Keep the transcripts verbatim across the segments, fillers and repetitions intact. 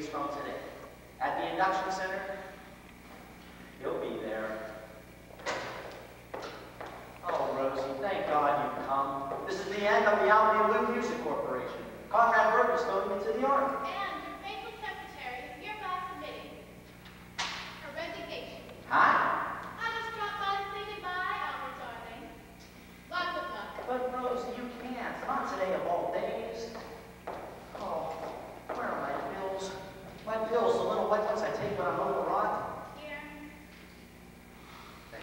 from today. At the induction center, he'll be there. Oh, Rosie, thank God you've come. This is the end of the Alameda Blue Music Corporation. Conrad Burke is going into the Army. And your faithful secretary is hereby submitting her resignation. Huh? I just dropped by to say goodbye, Albert darling. Lots of luck. But Rosie, you can't. Not today of all days. Oh, where are my pills? My pills, the little white ones I take when I'm overwrought. Here. Thank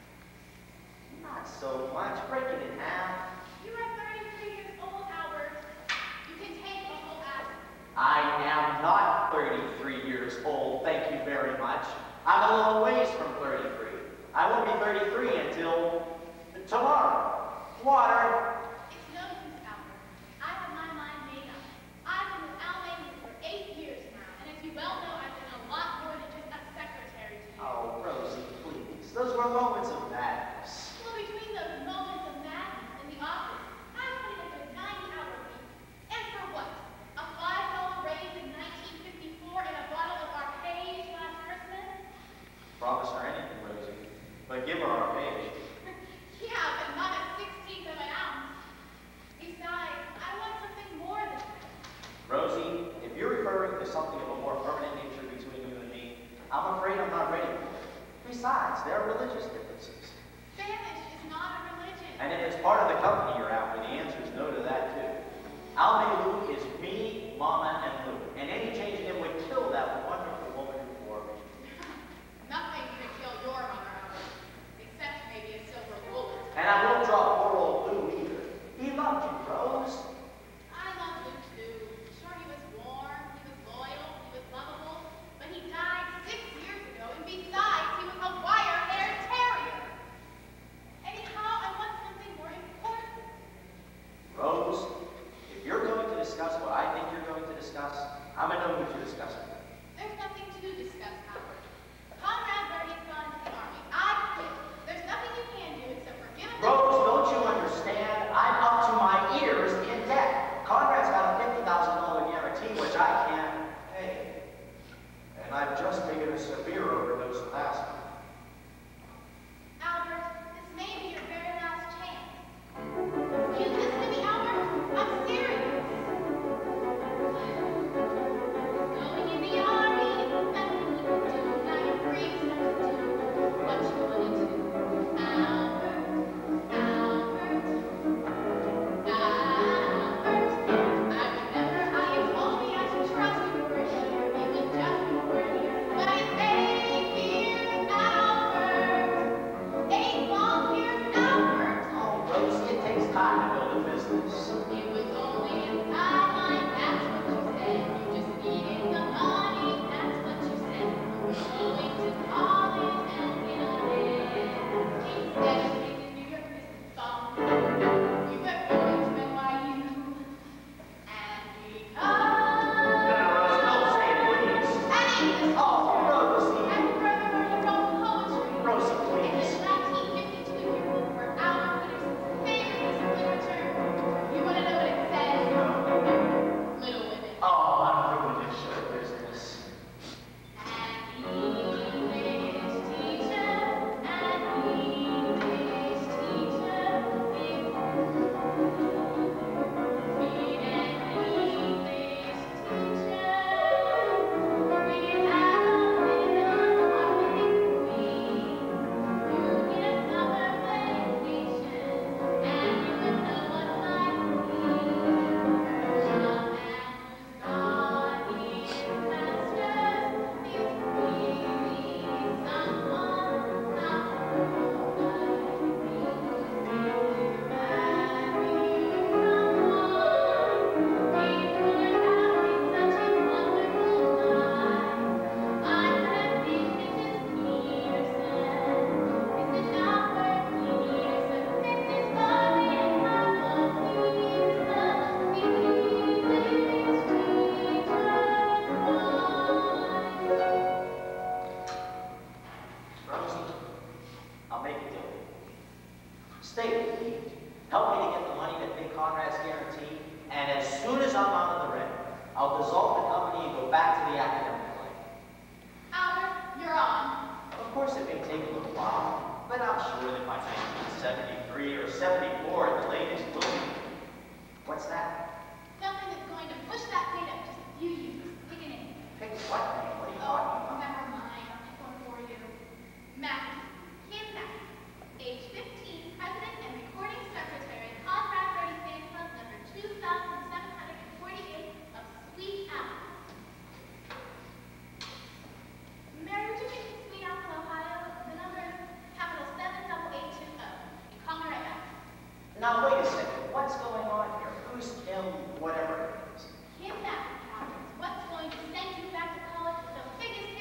you. Not so much. Break it in half. You are thirty-three years old, Albert. You can take a whole hour. I am not thirty-three years old, thank you very much. I'm a little ways from thirty-three. I won't be thirty-three until tomorrow. Water. It's no use, Albert. I have my mind made up. I've been with Al Mason for eight years now, and as you well know, I've been a lot more than just a secretary to you. Oh, Rosie, please. Those were moments of madness. Well, between those moments of madness in the office, I put in a good ninety-hour week. And for what? A five dollar raise in nineteen fifty-four and a bottle of Arcade last Christmas? Promise her anything, Rosie, but give her our page. Yeah, but not a sixteenth of an ounce. Besides, I want something more than that. Rosie, if you're referring to something of a more permanent nature between you and me, I'm afraid I'm not ready for it. Besides, there are religious differences. Spanish is not a religion. And if it's part of the company you're out with, the answer is no to that, too. Alma Lou is me, Mama, and Lou. And any change in him would kill that wonderful woman who bore me. Nothing's gonna kill your mother, Albert, except maybe a silver bullet. And I won't drop poor old Lou either. He loved you, Rose. I love Luke too. Sure, he was warm, he was loyal, he was lovable, but he died six years ago, and besides, he was a wire-haired terrier. Anyhow, I want something more important. Rose, if you're going to discuss seventy-three or seventy-four at the latest movie. What's that? Something that's going to push that date up just a few years. Pick a name. Pick what name? What are you Oh, talking about? never mind. I'll pick one for you. Matthew. Kim Matthew. Age fifteen, president and recording secretary, Contract thirty Fan Club number two thousand seven hundred forty-eight of Sweet Apple. Mary, would you meet in Sweet Apple, Ohio? The number is capital seven double eight two zero. And call me right back. Now, wait a second. What's going on here? Who's Kim, whatever it is? Kim Matthew, Catherine, what's going to send you back to college with the biggest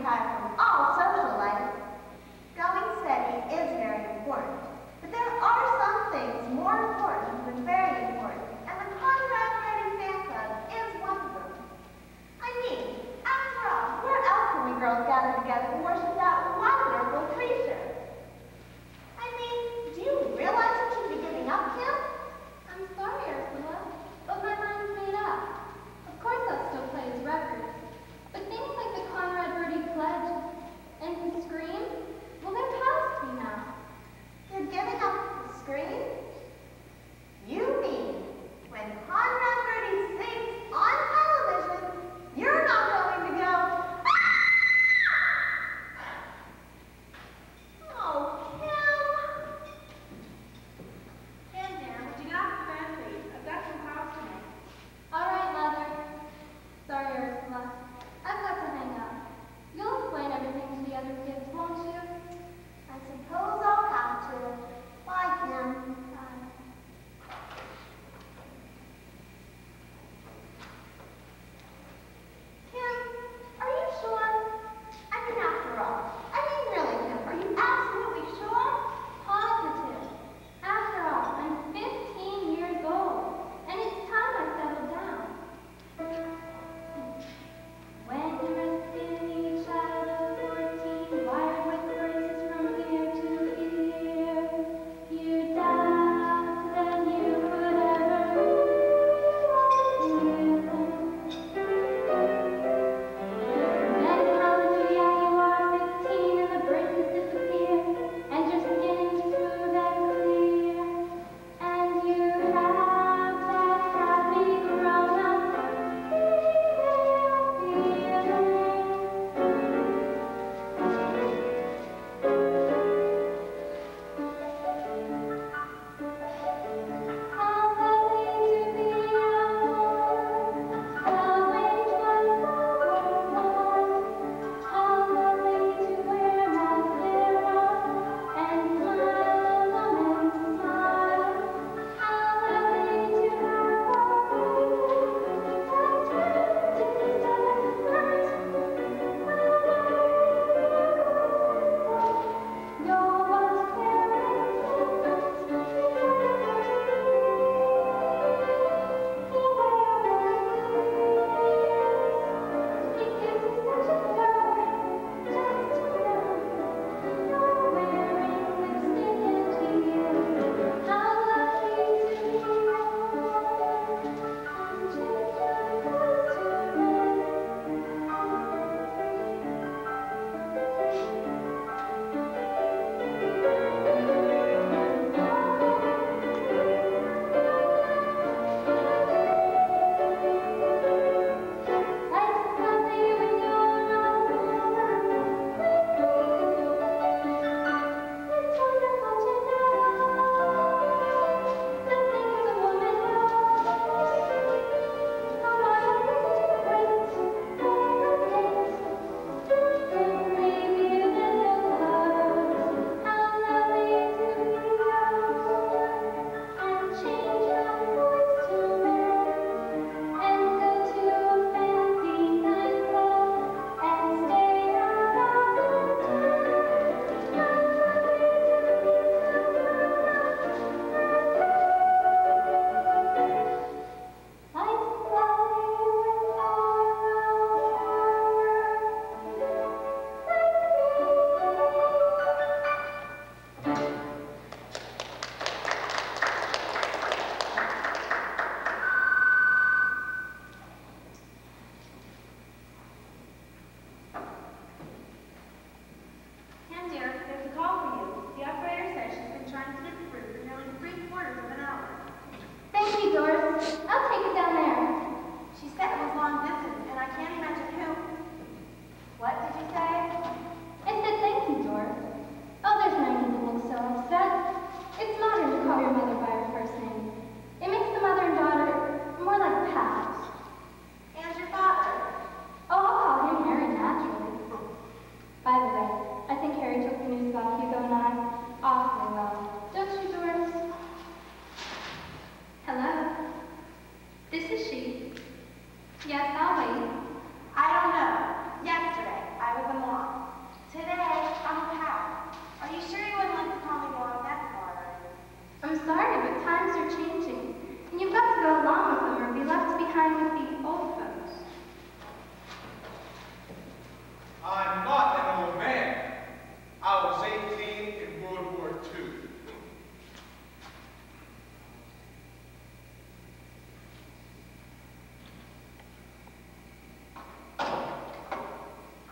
retired from all social life. Going steady is very important, but there are some things more important than very important, and the Conrad Ready Fan Club is one of them. I mean, after all, where else can we girls gather together to worship that wonderful creature? I mean, do you realize what you'd be giving up, Kim? I'm sorry, Ursula, but my mind's made up. Of course I'll still play his records, but things like the Conrad Birdie Pledge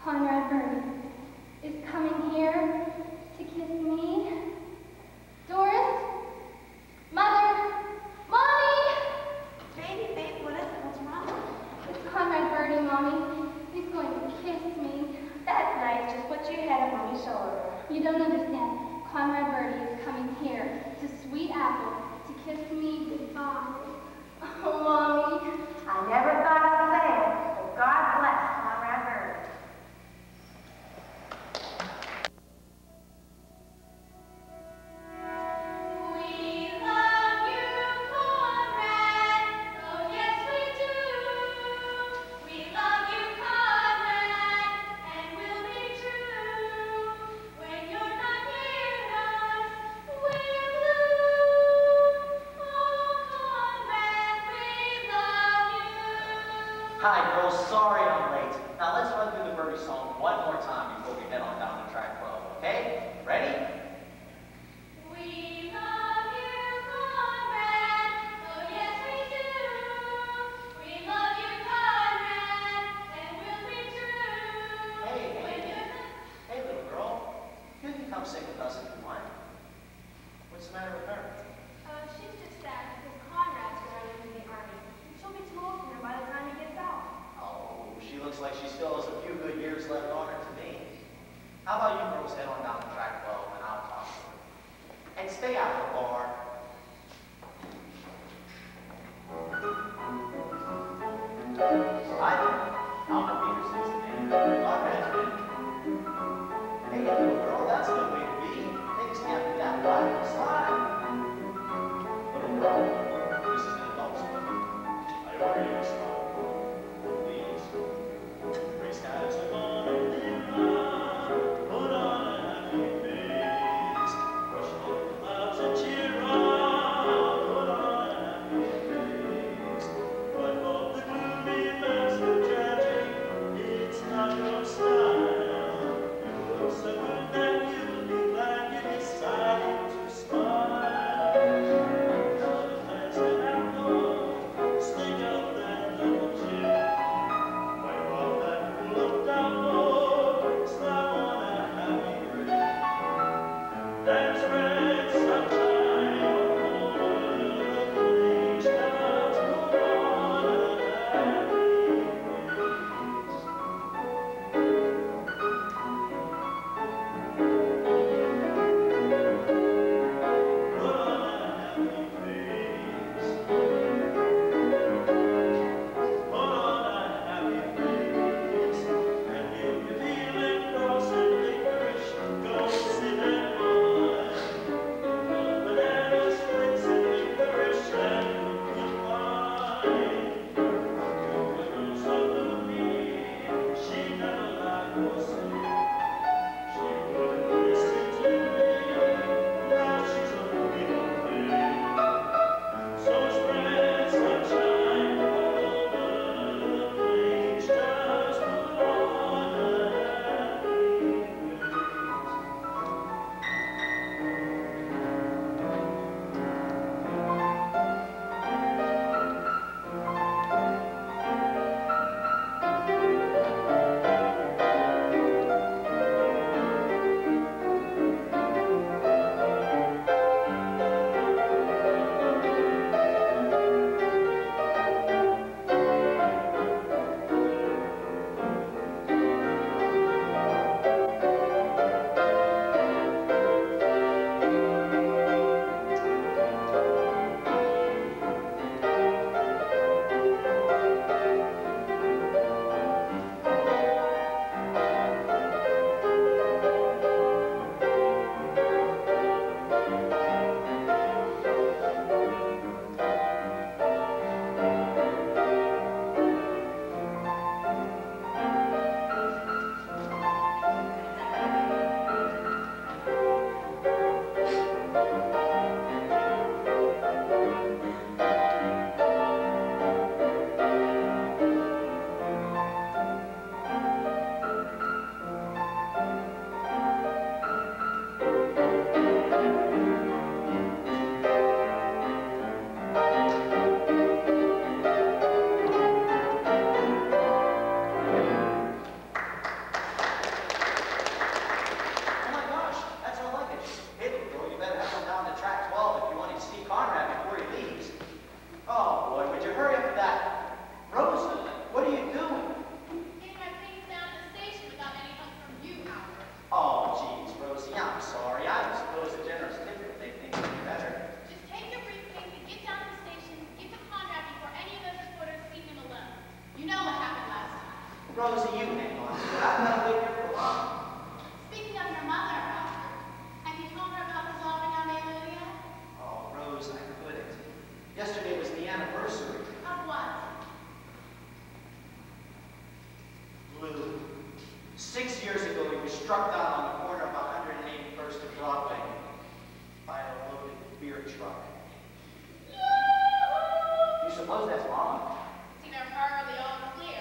Conrad Birdie is coming here to kiss me. Doris? Mother? Mommy! Baby, babe, what is it? What's wrong? It's Conrad Birdie, Mommy. He's going to kiss me. That's nice. Just put your head on Mommy's shoulder. You don't understand. Conrad Birdie is coming here to Sweet Apple to kiss me goodbye. Oh, Mommy. I never thought I'd say it, but God bless Conrad Birdie. We love you, Conrad. Oh, yes, we do. We love you, Conrad, and we'll be true. When you're not near us, we're blue. Oh, Conrad, we love you. Hi, girls. Sorry I'm late. Now let's run through the Birdie song one more time before we head on down to track twelve, okay? Ready? We love you, Conrad. Oh, yes, we do. We love you, Conrad, and we'll be true. Hey, When hey, you're not hey, little girl. You can come sing with us if you want. What's the matter with her? Uh, she's just sad because Conrad's going into the army. She'll be too old for him by the time he gets out. Oh, she looks like she still has a few good years left on her to me. How about you girls head on down to track twelve and I'll talk to her. And stay out of the bar. Hi, Alma Peterson's the name. Conrad's been. Hey, little girl, that's a good way to be. Things can't be that bad all the time. Little girl, this is an adult swim. I already respond. Please. Race cats are gonna live, put on a happy face. Brush off the clouds and cheer up, put on a happy face. Wipe off the gloomy mask of tragic, it's not your style. You look so good that you'll be glad you decided to smile. Now the plans that happen, stick out that little chip. Wipe off that pool of Six years ago, he was struck down on the corner of one hundred eighty-first and Broadway by a loaded beer truck. You suppose that's Mama? Seen her early on clear.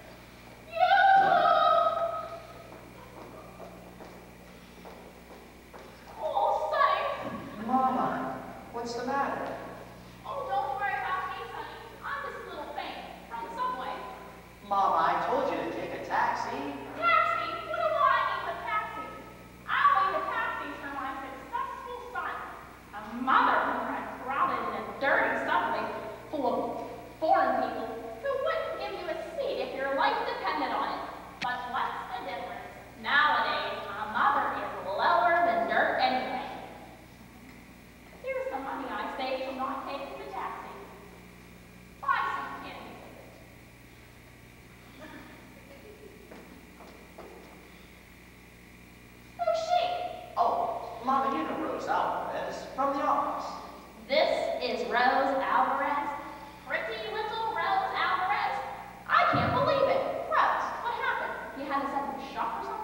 Oh, Sonny. Mama, what's the matter? Oh, don't worry about me, Sonny. I'm just a little faint from the subway. Mama, I told you to take a taxi. Taxi? What do I need with taxi? I'll need a taxi for my successful son. A mother who had crowded in a dirty subway full of foreign people who wouldn't give you a seat if your life depended on it. But what's the difference? Nowadays, a mother is lower than dirt anyway. Here's the money I saved from not taking the taxi. Buy some candy with it. Who's she? Oh, Mama, you know Rose Alvarez from the office. This is Rose Alvarez? Pretty little Rose Alvarez? I can't believe it. Rose, what happened? You had a sudden shock or something?